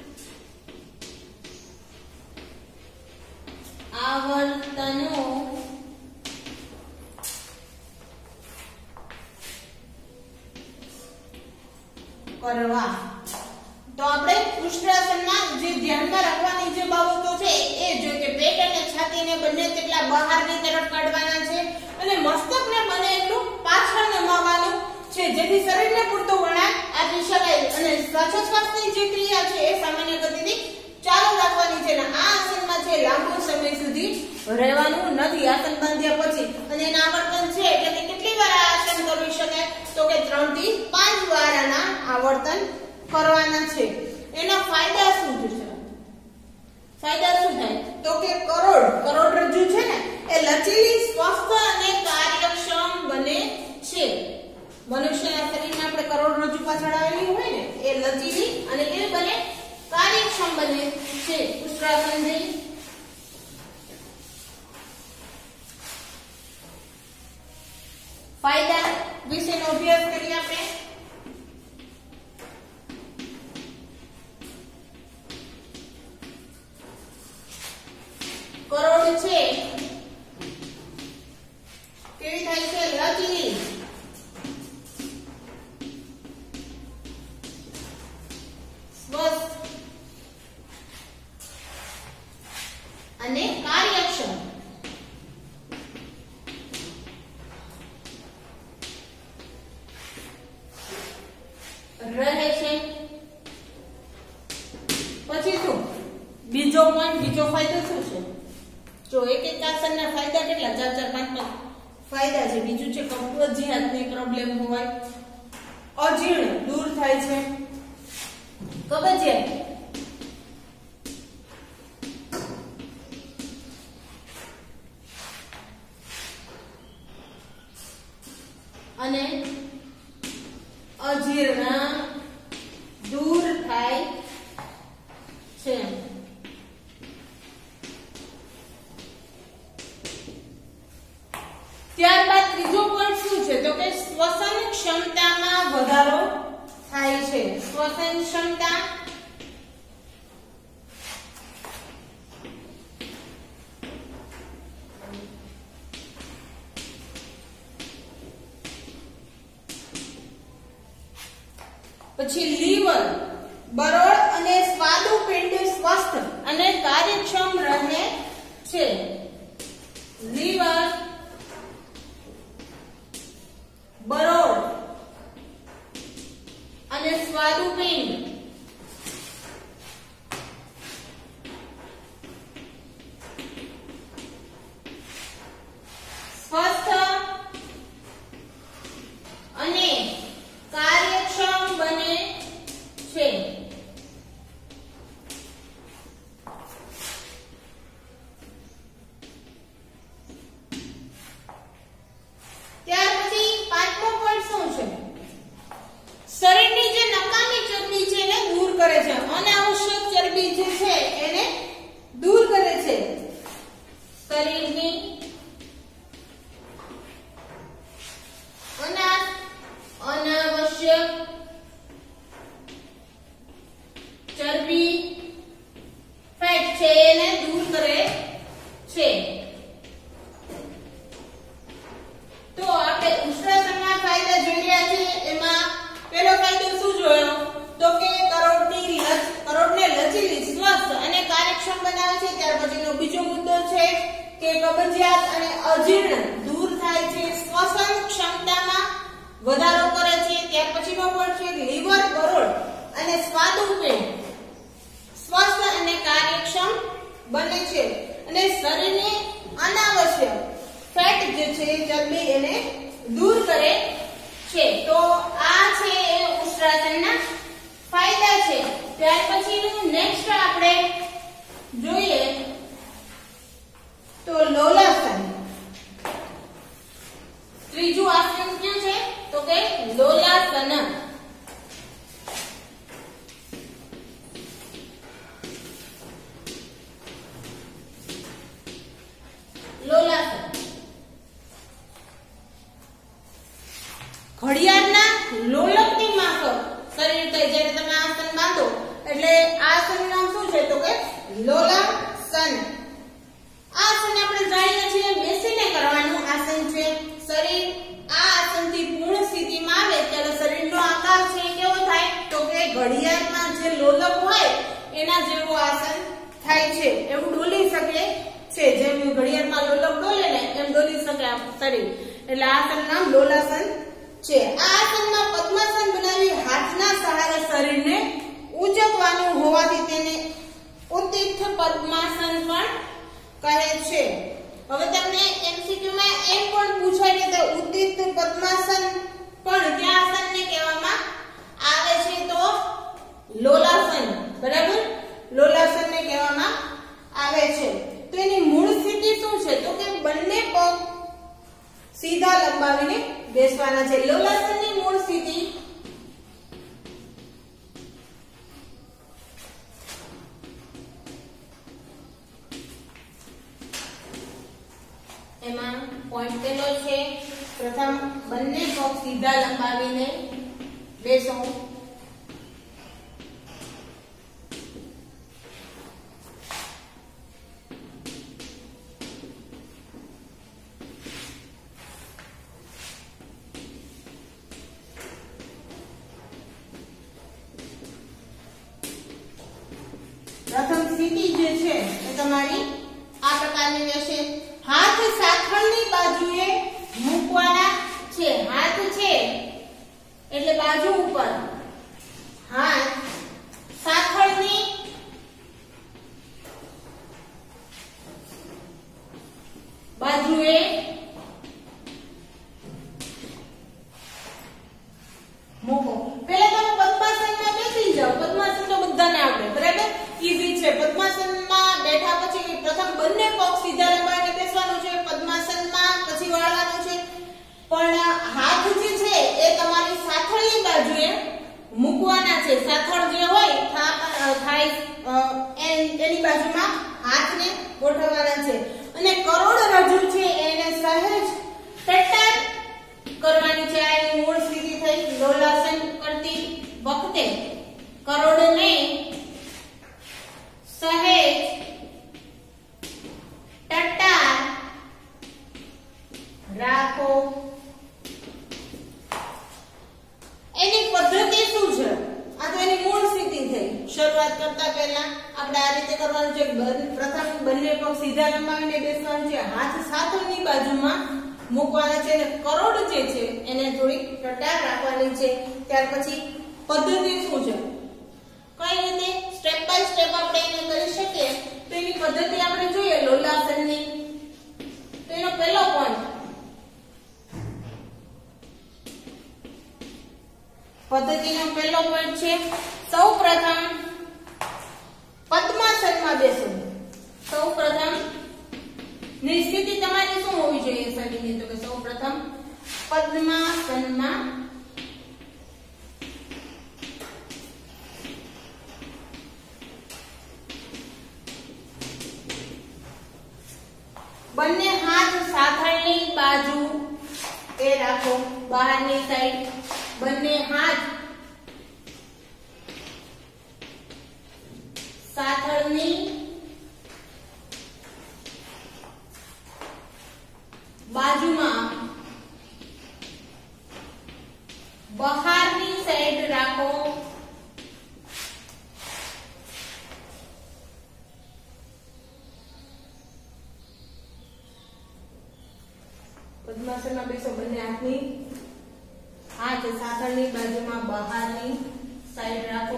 આવર્તનો કરવા. તો આપણે પૃષ્ઠાસનમાં જે ધ્યાનમાં રાખવાની જે બાબતો છે એ જો કે પેટ અને છાતીને બંને તેટલા બહારની તરફ કાઢવાના છે અને મસ્તકને બને એટલું પાછળ નમાવવાનું છે જેથી શરીરને પૂરતો વળાંક આપી શકાય અને શ્વાસોશ્વાસની જે ક્રિયા છે એ સામાન્ય ગતિથી ચાલુ રાખવાની છે. અને આ આસનમાં છે લાંબો સમય સુધી રહેવાનું નથી આસન બાંધ્યા પછી અને એના આવર્તન છે એટલે કે કેટલી વાર આ આસન કરી શકાય તો કે ત્રણ થી પાંચ વાર આના આવર્તન કરવાના છે. એના ફાયદા શું છે? ફાયદા શું થાય તો કે કરોડ કરોડરજ્જુ છે ને એ લચીલી સ્વસ્થ અને કાર્યક્ષમ બને છે. મનુષ્યના શરીરમાં આપણે કરોડરજ્જુ પાછળ આવેલી હોય ને એ લચીલી અને એ બને કાર્યક્ષમ બને છે. ઉષ્ટ્રાસનથી ફાયદા વિશેનો અભ્યાસ કરીએ આપણે. કરોડ છે કેવી થાય છે? લચીલી, સ્વસ્થ અને કાર્યક્ષમ. રહે છે. પછી શું બીજો પોઈન્ટ, બીજો ફાયદો શું છે? જો એક એક આસનના ફાયદા કેટલા? ચાર ચાર પાંચ પાંચ ફાયદા છે. બીજું છે કબજિયાતની પ્રોબ્લેમ હોય, અજીર્ણ દૂર થાય છે. કબજિયાત અને અજીર્ણ દૂર થાય છે. ત્યારબાદ ત્રીજો પોઈન્ટ શું છે તો કે શ્વસન ક્ષમતામાં વધારો થાય છે. શ્વસન ક્ષમતા પછી લીવર બરોળ અને સ્વાદુપિંડ સ્વસ્થ અને કાર્યક્ષમ રહે છે. લીવર બરોળ અને સ્વાદુપિંડ સ્વસ્થ અને કાર્યક્ષમ બને છે. ત્યાર પછી પાંચમો પોઈન્ટ શું છે? શરીરની જે નકામી ચરબી છે આવશ્યક ચરબી ફેટ છે એને દૂર કરે છે. તો આપણે ઉષ્ણાસનના ફાયદા જોઈ રહ્યા છે. એમાં પહેલો ફાયદો શું જોયો તો કે કરોડની લચ કરોડને લચીલી, સ્વસ્થ અને કાર્યક્ષમ બનાવે છે. ત્યાર પછીનો બીજો મુદ્દો છે કે કબજિયાત અને અજીર્ણ દૂર થાય છે. શ્વસન ક્ષમતામાં વધારો કરે છે. ત્યાર પછીનો પોઈન્ટ છે લીવર, કરોડ અને સ્વાદુપિંડ સ્વસ્થ અને કાર્યક્ષમ બને છે અને શરીરને અનાવશ્યક ફેટ જે છે ચરબી એને દૂર કરે છે. તો આ છે એ ઉષ્ણાસનના ફાયદા છે. ત્યાર પછીનું નેક્સ્ટ આપણે જોઈએ તો લોલાસન. ત્રીજું આસન ક્યાં છે તો કે લોલાસન. લોલાસન ઘડિયાળના લોલકની માફક શરીર થઈ જ્યારે તમે આસન બાંધો એટલે આસનનું નામ શું છે તો કે લોલાસન. આસન આપણે જાણીએ છીએ બેસીને કરવાનું આસન છે. શરીર આ આસનથી પૂર્ણ સ્થિતિમાં આવે ત્યારે શરીરનો આકાર છે કેવો થાય તો કે ઘડિયાળમાં જે લોલક હોય એના જેવું આસન થાય છે. એવું ડોલી શકે છે. જેમ ઘડિયાળમાં લોલક ડોલે ને એમ ડોલી શકે આ શરીર. એટલે આસનનું નામ લોલાસન છે. આ આસનમાં પદ્માસન બનાવી હાથના સહારે શરીરને ઉંચકવાનું હોવાથી તેને ઉત્તિષ્ઠ પદ્માસન પણ કહે છે. હવે તમને એમસીક્યુ માં એમ પણ પૂછાય કે તે ઉત્તિષ્ઠ પદ્માસન પણ કયા આસનને કહેવામાં આવે છે તો લોલાસન. બરાબર, લોલાસનને કહેવામાં આવે છે. તો એની મૂળ સ્થિતિ શું છે તો કે બંને પગ સીધા લંબાવીને બેસવાના છે. લોલાસનની મૂળ સ્થિતિ એમાં પોઈન્ટ પહેલો છે પ્રથમ બંને પગ સીધા લંબાવીને બેસો. પ્રથમ સ્થિતિ જે છે એ તમારી આ પ્રકારની રહેશે. હાથ સાથળની બાજુએ મૂકવાના છે. હાથ છે એટલે બાજુ ઉપર, હાથ સાથળની બાજુએ મૂકો. પહેલા તમે પદ્માસનમાં બેસી જાઓ. પદ્માસન તો બધાને આવડે, બરાબર, ઈઝી છે. પદ્માસનમાં બેઠા પછી પ્રથમ બંને પગ સીધા લંબાવીને બેસવાનું છે. પદ્માસનમાં પછી વાળવાનું છે. પણ હાથ જે છે એ તમારી સાથળની બાજુએ મૂકવાના છે. સાથળ જે હોય થાય એની બાજુમાં હાથને ગોઠવવાના છે. અને કરોડરજ્જુ છે એને સહેજ ટટ્ટાર કરવાની છે. આ એની મૂળ સ્થિતિ થઈ. લોલાસન કરતી વખતે કરોડને સહેજ ટટ્ટાર રાખો. એની પદ્ધતિ શું છે? આ તો એની મૂળ સ્થિતિ થઈ. શરૂઆત કરતા પહેલા આપણે આ રીતે કરવાનું છે. પ્રથમ બંને પગ સીધા લંબાવીને બેસવાનું છે. હાથ સાથળની બાજુમાં મૂકવાના છે અને કરોડ જે છે એને થોડીક ટટ્ટાર રાખવાની છે. ત્યાર પછી પદ્ધતિ શું છે, કઈ રીતે સ્ટેપ બાય સ્ટેપ આપણે એને કરી શકીએ તો એની પદ્ધતિ આપણે જોઈએ લોલાસનની. તો એનો પહેલો પોઈન્ટ પદ્ધતિનો પહેલો પોઈન્ટ છે સૌપ્રથમ પદ્માસનમાં બેસો. સૌપ્રથમ ની સ્થિતિ તમારી શું હોવી જોઈએ શરીરની તો કે સૌપ્રથમ પદ્માસનમાં બંને હાથ સાથળની બાજુ એ રાખો, બહારની સાઈડ બંને હાથ રાખો. પદ્માસનમાં બેસો. બંને હાથની હાથ સાથળની બાજુમાં બહારની સાઈડ રાખો.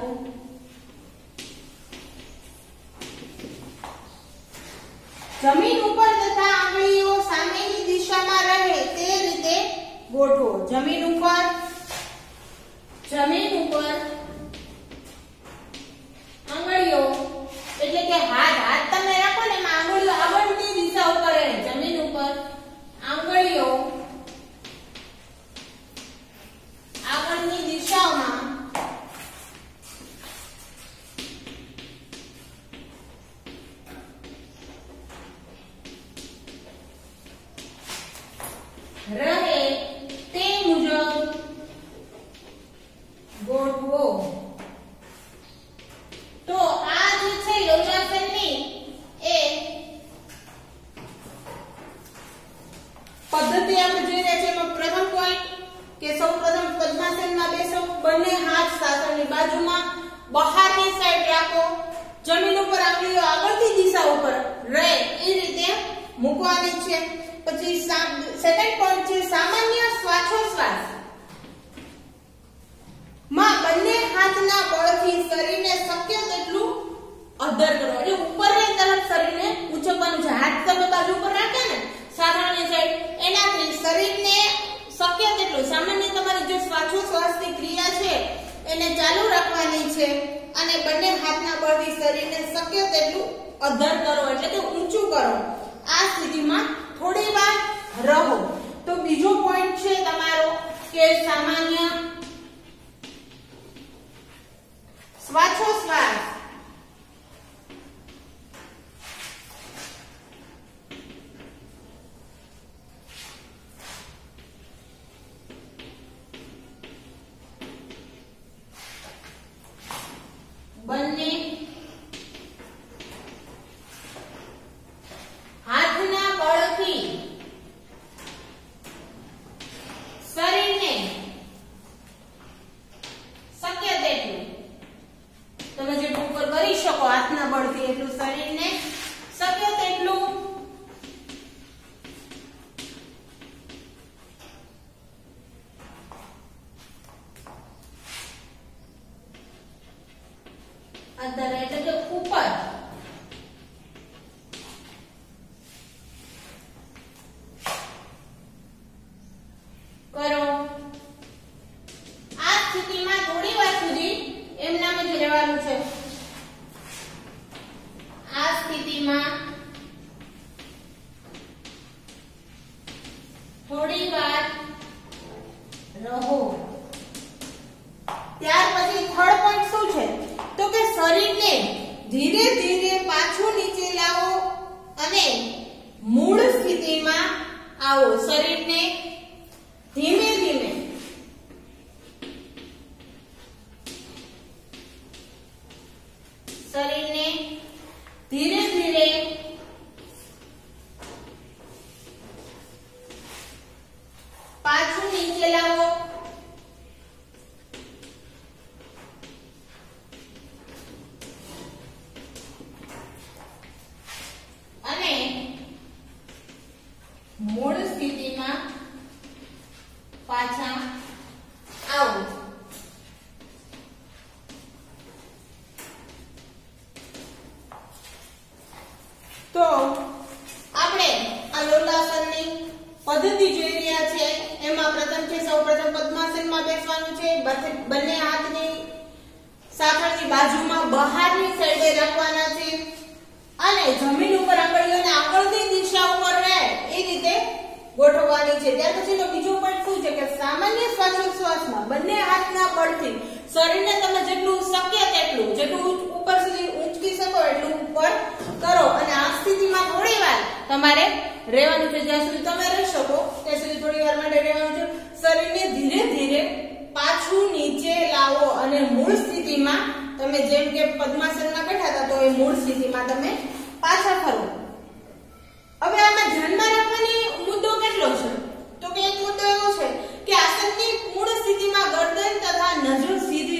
જમીન ઉપર તથા આંગળીઓ સામેની દિશામાં રહે તે રીતે ગોઠવો. જમીન ઉપર જમીન ઉપર આંગળીઓ એટલે કે હાથ હાથ તમે રાખો ને એમાં આંગળીઓ આગળની દિશા ઉપર રહે. જમીન ઉપર આંગળીઓ આગળની દિશામાં રહે તે મુજબ ગોઠવો. તો આ જે છે યોગાસનની એ પદ્ધતિ આપણે જોઈ રહ્યા છે. એમાં પ્રથમ પોઈન્ટ કે સૌપ્રથમ પદ્માસનમાં બેસો. બંને હાથ સાથળની બાજુમાં બહારની સાઈડ રાખો. જમીન ઉપર આંગળીઓ આગળની દિશા ઉપર રહે એ રીતે મૂકવાની છે. પછી સેકન્ડ પોઈન્ટ છે સામાન્ય શ્વાસોશ્વાસ માં બંને હાથના બળથી શરીરને શક્ય તેટલું અધર કરો. એટલે ઉપરની તરફ શરીરને ઉંચકવાનું છે. હાથ તમે બાજુ ઉપર રાખે ને સાધારણ સાઈડ એનાથી શરીરને શક્ય તેટલું સામાન્ય તમારી જે શ્વાસોશ્વાસની ક્રિયા છે એને ચાલુ રાખવાની છે અને બંને હાથના બળથી શરીરને શક્ય તેટલું અધર કરો એટલે કે ઊંચું કરો. આ સ્થિતિમાં થોડી વાર રહો. તો બીજો પોઈન્ટ છે તમારો કે સામાન્ય શ્વાસોશ્વાસ બંને હાથના બળથી શરીરને શક્ય તેટલું તમે જેટલું ઉપર કરી શકો હાથના બળથી એટલું શરીરને શક્ય તેટલું અંદર એટલે કે ઉપર કરો. આ સ્થિતિમાં થોડી વાર સુધી એમનામ જ રહેવાનું છે. આ સ્થિતિમાં થોડી વાર રહો. ત્યાર પછી થર્ડ પોઈન્ટ શું છે તો કે શરીરને ધીરે ધીરે પાછું નીચે લાવો અને મૂળ સ્થિતિમાં આવો. શરીરને ધીમે ધીમે શરીરને ધીરે ધીરે પાછું નીચે લાવો અને મૂળ સ્થિતિમાં પાછા આવો. તો આપણે આ લોલાસનની પદ્ધતિ જોઈ રહ્યા છે. એમાં પ્રથમ છે સૌપ્રથમ પદ્માસનમાં બેસવાનું છે. બંને હાથની સાથળની બાજુમાં બહારની સાઈડે રાખવાના છે અને જમીન ઉપર આંગળીઓને આગળની દિશા ઉપર રહે એ રીતે ગોઠવવાની છે. ત્યાર પછીનો બીજો પોઈન્ટ શું છે કે સામાન્ય શ્વાસોશ્વાસમાં બંને હાથના બળથી શરીરને તમે જેટલું શક્ય તેટલું જેટલું ઉપર સુધી ઊંચકી શકો એટલું ઉપર કરો અને આ સ્થિતિમાં થોડી વાર તમારે રહેવાનું છે. જ્યાં સુધી તમે રહી શકો ત્યાં સુધી થોડી વાર માટે રહેવાનું છે. શરીરને ધીરે ધીરે પાછું નીચે લાવો અને મૂળ સ્થિતિમાં તમે જેમ કે પદ્માસનમાં બેઠા હતા તો એ મૂળ સ્થિતિમાં તમે પાછા ફરો. હવે આમાં ધ્યાનમાં રાખવાની મુદ્દો કેટલો છે તો કે એક મુદ્દો એવો છે કે આસનની મૂળ સ્થિતિમાં ગરદન તથા નજર સીધી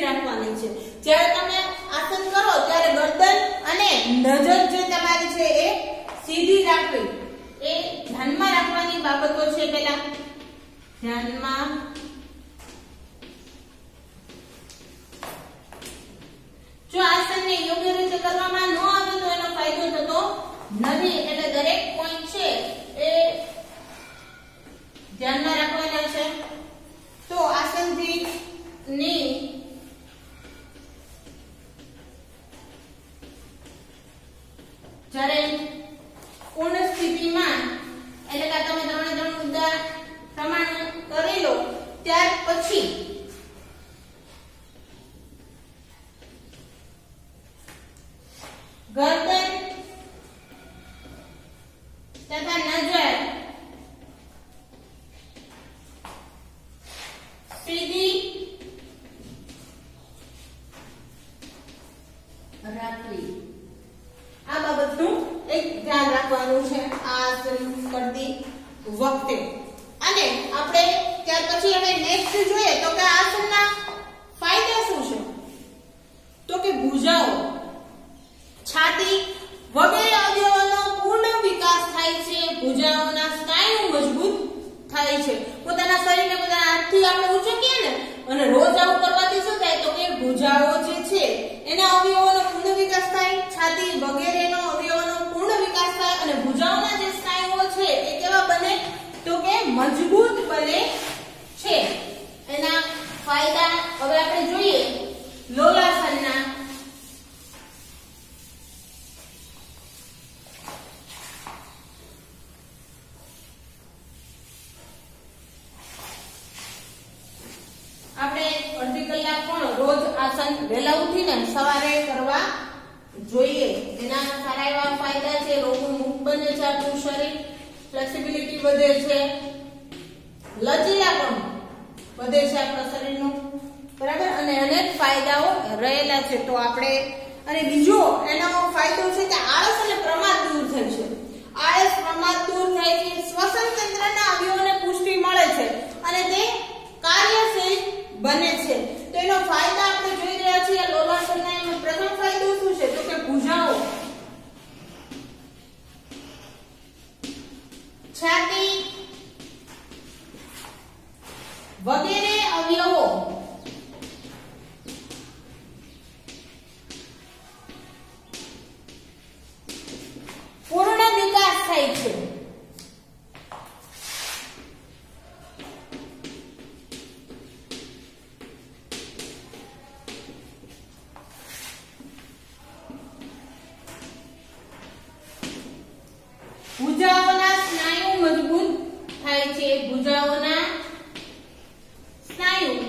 નજર જે તમારી છે એ સીધી રાખવી, એ ધ્યાનમાં રાખવાની બાબતો છે. પહેલા ધ્યાનમાં જો આસનને યોગ્ય રીતે કરવામાં ન આવે તો એનો ફાયદો થતો નથી. એટલે દરેક પોઈન્ટ છે એ ધ્યાનમાં રાખવાના છે. તો આસનથી ની જ્યારે પૂર્ણ સ્થિતિમાં એટલે કે તમે ત્રણે ત્રણ મુદ્દા પ્રમાણે કરી લો ત્યાર પછી ગરદન તથા નજર સીધી રાખવી. આ બાબતનું એક ધ્યાન રાખવાનું છે આ આસન કરતી વખતે. અને આપણે ત્યાર પછી હવે નેક્સ્ટ જોઈએ તો કે આસનના ફાયદા શું છે. તો કે ભુજાઓ, છાતી વગેરે અવયવોનો પૂર્ણ વિકાસ થાય છે. ભુજાઓના સ્નાયુ મજબૂત થાય છે. પોતાના શરીરને પોતાના હાથથી આપણે ઉચકીએ ને અને રોજ આવું કરવાથી શું થાય તો કે ભુજાઓ જે છે એના અવયવોનો પૂર્ણ વિકાસ થાય, છાતી વગેરેનો અવયવોનો પૂર્ણ વિકાસ થાય અને ભુજાઓના જે સ્નાયુઓ છે એ કેવા બને તો કે મજબૂત બને છે. એના ફાયદા હવે આપણે જોઈએ. લોલાસનના આપણે અડધી કલાક પણ રોજ આસન વહેલા ઉઠીને સવારે કરવા જોઈએ. એના સારા એવા ફાયદા છે. રોગો મુક્ત બને છે આપણું શરીર, ફ્લેક્સિબિલિટી વધે છે, લચીલાપણું વધે છે આપણા શરીરનું, બરાબર. અને અનેક ફાયદાઓ રહેલા છે. તો આપણે અને બીજો એનો ફાયદો છે કે આળસ અને પ્રમાદ દૂર થાય છે. આળસ પ્રમાદ દૂર થાય છે, શ્વસન તંત્રના અવયવોને પુષ્ટિ મળે છે અને તે કાર્યશીલ બને છે. તો એનો ફાયદા આપણે જોઈ રહ્યા છીએ લોલાસનના. એનો પ્રથમ ફાયદો શું છે તો કે ભુજાઓ, છાતી વગેરે અવયવો પૂર્ણ વિકાસ થાય છે. ભુજાઓના સ્નાયુ મજબૂત થાય છે. ભુજાઓના સ્નાયુ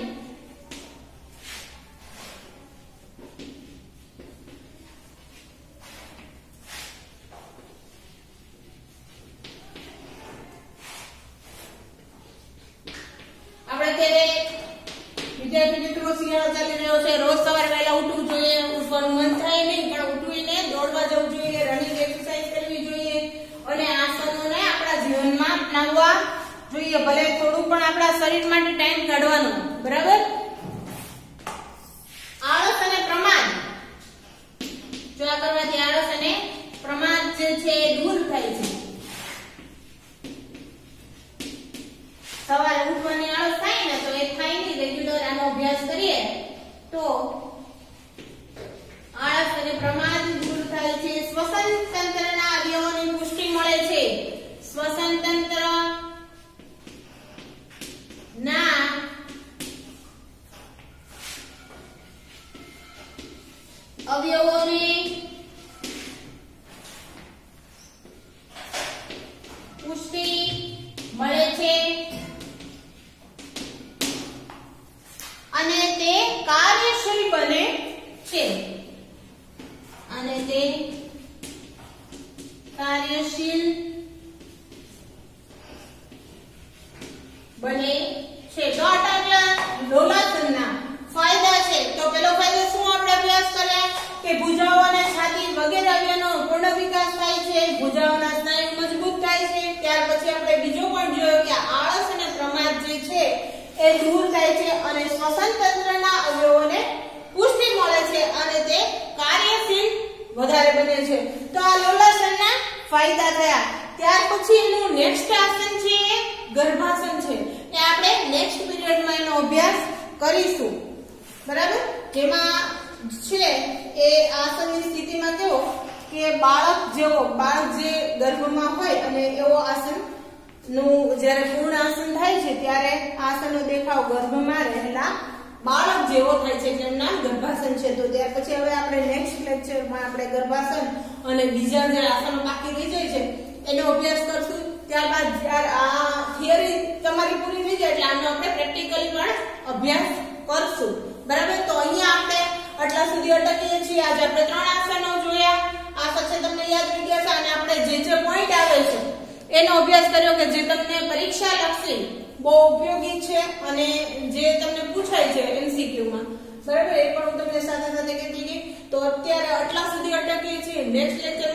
આપણે અત્યારે વિદ્યાર્થી મિત્રો શિયાળો ચાલી રહ્યો છે. રોજ સવારે વહેલા ઉઠવું જોઈએ. ઉઠવાનું મન થાય નહીં પણ ઉઠવીને દોડવા જવું જોઈએ, રનિંગ એક્સરસાઇઝ કરવી જોઈએ અને આસનોને આપણા જીવનમાં અપનાવવા જોઈએ. ભલે થોડું પણ આપણા શરીર માટે ટાઈમ કાઢવાનો, બરાબર. આળસ અને પ્રમાદ, જો આ કરવાથી આળસ અને પ્રમાદ જે છે એ દૂર થાય છે. સવારે ઉઠવાની આળસ થાય ને તો એ થાય નહીં. રેગ્યુલર આનો અભ્યાસ કરીએ તો આળસ અને પ્રમાદ દૂર થાય છે. શ્વસન તંત્રના અવયવોની પુષ્ટિ મળે છે. શ્વસન તંત્ર ના અવયવોની પુષ્ટિ મળે છે અને તે કાર્યશીલ બને છે. અને તે કાર્યશીલ બને છે. તો આટલા લોલાસનના ફાયદા છે. તો પેલો ફાયદો શું આપણે અભ્યાસ કર્યા કે ભુજાઓ અને છાતી વગેરે અવયવોનો પૂર્ણ વિકાસ થાય છે. ભુજાઓના સ્નાયુ મજબૂત થાય છે. ત્યાર પછી આપણે બીજો પણ જોયો કે આળસ અને પ્રમાદ જે છે એ દૂર થાય છે અને શ્વસન તંત્રના અવયવોને પુષ્ટિ મળે છે અને તે કાર્યશીલ વધારે બને છે. તો આ લોલાસનના ફાયદા થયા. ત્યાર પછીનું નેક્સ્ટ આસન છે એ ગર્ભાસન છે. એ આપણે નેક્સ્ટ પીરિયડમાં એનો અભ્યાસ કરીશું. બરાબર? જેમાં છે એ આસનની સ્થિતિમાં કેવો કે બાળક જેવો બાળક જે ગર્ભમાં હોય અને એવો આસન નું જ્યારે પૂર્ણ આસન થાય છે ત્યારે આસનનો દેખાવ ગર્ભમાં રહેલા બાળક જેવો થાય છે, જેનું નામ ગર્ભાસન છે. તો ત્યાર પછી હવે આપણે નેક્સ્ટ લેક્ચરમાં આપણે ગર્ભાસન અને બીજા જે આસનો બાકી રહી જાય છે એનો અભ્યાસ કરશું. ત્યારબાદ જ્યારે આ થિયરી તમારી પૂરી થઈ જાય એટલે આનો આપણે પ્રેક્ટિકલી પણ અભ્યાસ કરશું. બરાબર? તો અહીંયા આપણે આટલા સુધી અટકીએ છીએ. આજે આપણે ત્રણ આસનો જોયા. આ પછી તમને યાદ રહી ગયા છે અને આપણે જે જે પોઈન્ટ આવે છે એનો અભ્યાસ કર્યો કે જે તમને પરીક્ષા લક્ષી બહુ ઉપયોગી છે અને જે તમને પૂછાય છે એમસીક્યુ માં. બરાબર? એ પણ હું તમને સાથે સાથે કહેતી ગઈ. તો અત્યારે આટલા સુધી અટકીએ છીએ. Next lecture